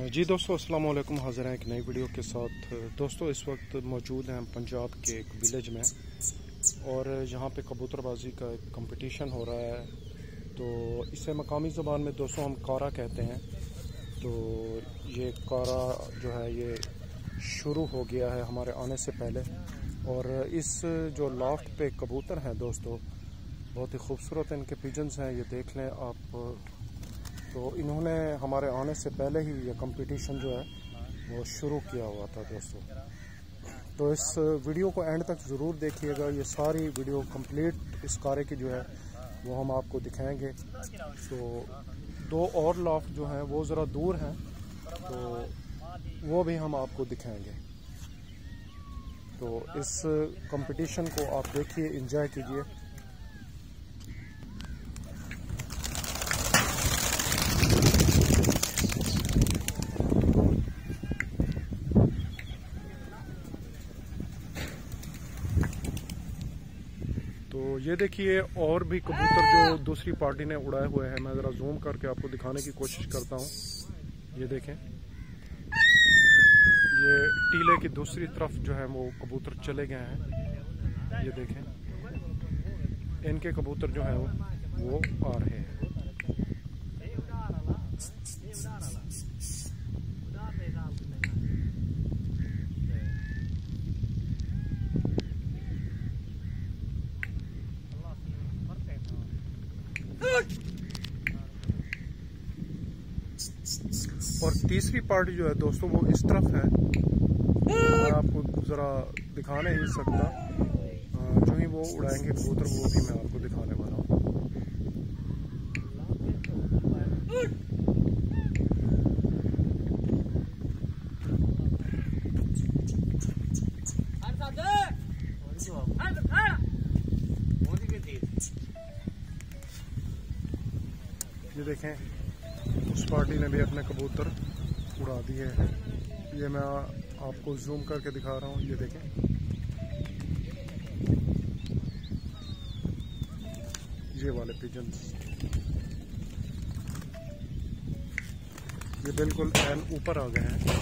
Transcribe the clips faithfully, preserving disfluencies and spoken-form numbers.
जी दोस्तों, अस्सलाम वालेकुम। हाज़िर हैं एक नई वीडियो के साथ। दोस्तों, इस वक्त मौजूद हैं पंजाब के एक विलेज में और यहाँ पे कबूतरबाजी का एक कंपटीशन हो रहा है। तो इसे मकामी ज़बान में दोस्तों हम कारा कहते हैं। तो ये कारा जो है ये शुरू हो गया है हमारे आने से पहले। और इस जो लॉफ्ट पे कबूतर हैं दोस्तों, बहुत ही खूबसूरत इनके पिजन्स हैं, ये देख लें आप। तो इन्होंने हमारे आने से पहले ही ये कंपटीशन जो है वो शुरू किया हुआ था दोस्तों। तो इस वीडियो को एंड तक ज़रूर देखिएगा। ये सारी वीडियो कंप्लीट इस कारे की जो है वो हम आपको दिखाएंगे। तो दो और लॉफ्ट जो हैं वो ज़रा दूर हैं, तो वो भी हम आपको दिखाएंगे। तो इस कंपटीशन को आप देखिए, एंजॉय कीजिए। तो ये देखिए और भी कबूतर जो दूसरी पार्टी ने उड़ाए हुए हैं। मैं ज़रा जूम करके आपको दिखाने की कोशिश करता हूँ। ये देखें, ये टीले की दूसरी तरफ जो है वो कबूतर चले गए हैं। ये देखें, इनके कबूतर जो हैं वो वो आ रहे हैं। और तीसरी पार्टी जो है दोस्तों वो इस तरफ है। मैं आपको ज़रा दिखा नहीं सकता, जो ही वो उड़ाएंगे कबूतर वो भी मैं आपको दिखाने वाला हूँ। ये देखें, उस पार्टी ने भी अपने कबूतर उड़ा दिए हैं। ये मैं आपको जूम करके दिखा रहा हूँ। ये देखें, ये वाले पिजन्स, ये बिल्कुल एन ऊपर आ गए हैं।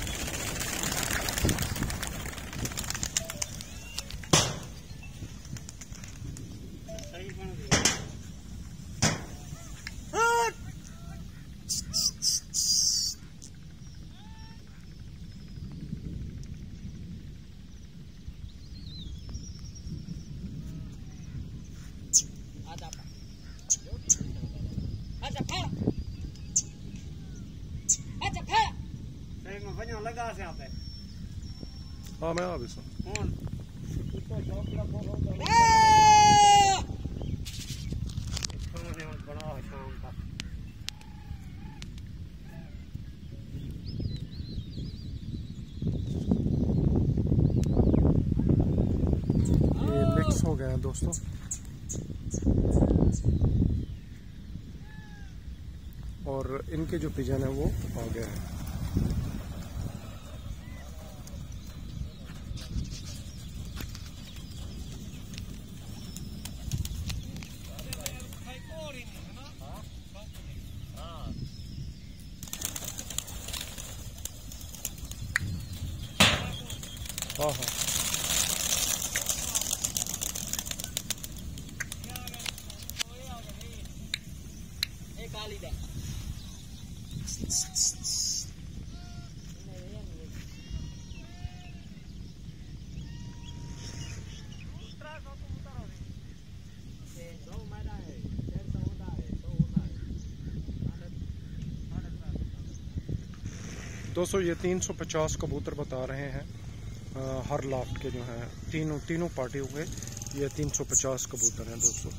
हाँ, मैं आ भी सो ये मिक्स हो गए हैं दोस्तों। और इनके जो पिजन है वो आ गए हैं। हाँ हाँ, दोस्तों ये तीन सौ पचास कबूतर बता रहे हैं। आ, हर लाफ्ट के जो हैं तीनों तीनों पार्टियों के ये तीन सौ पचास कबूतर हैं दोस्तों।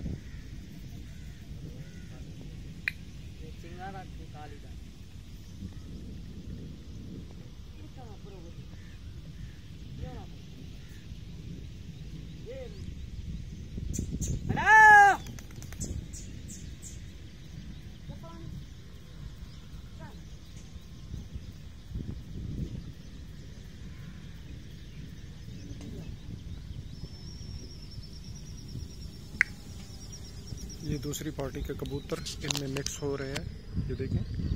चिंगारा काली का ये दूसरी पार्टी के कबूतर इनमें मिक्स हो रहे हैं, ये देखें।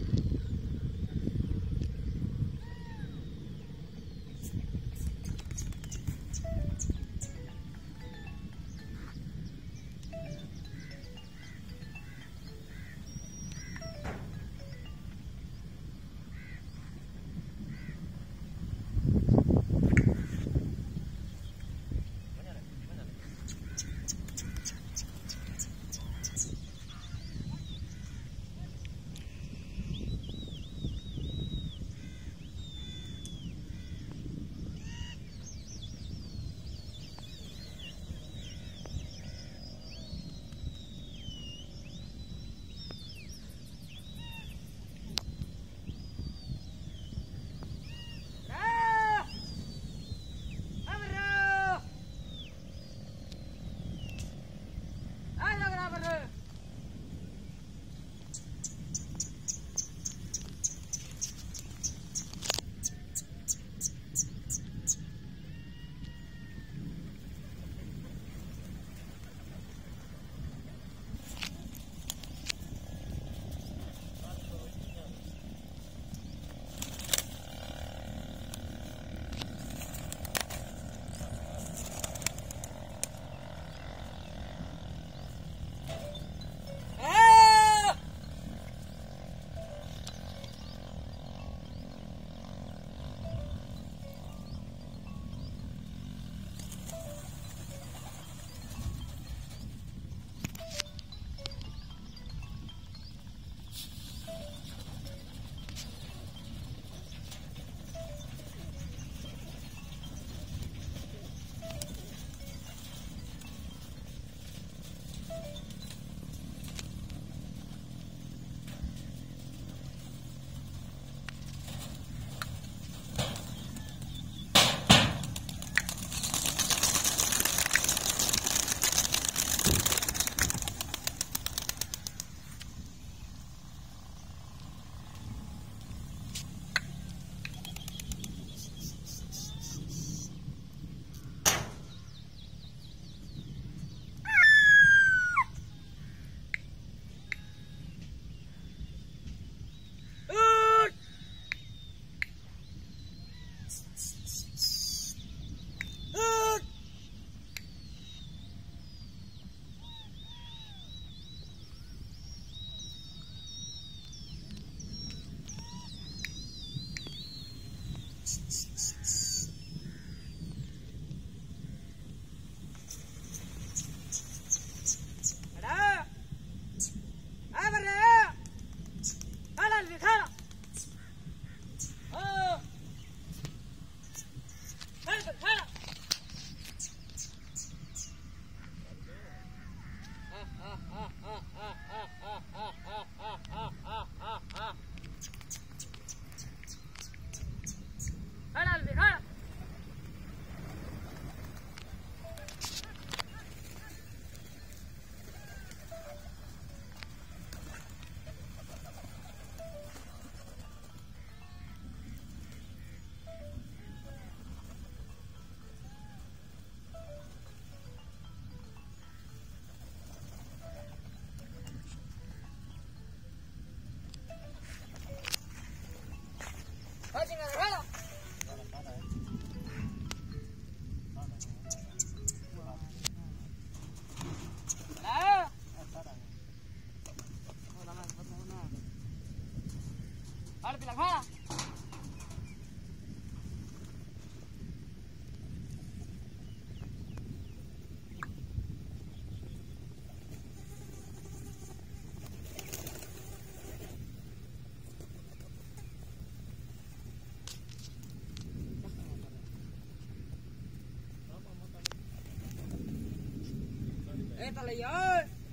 Eh, tak leh,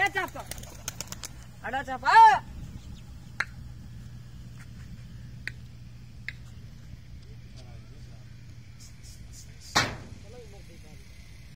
चाप अड़ा चाप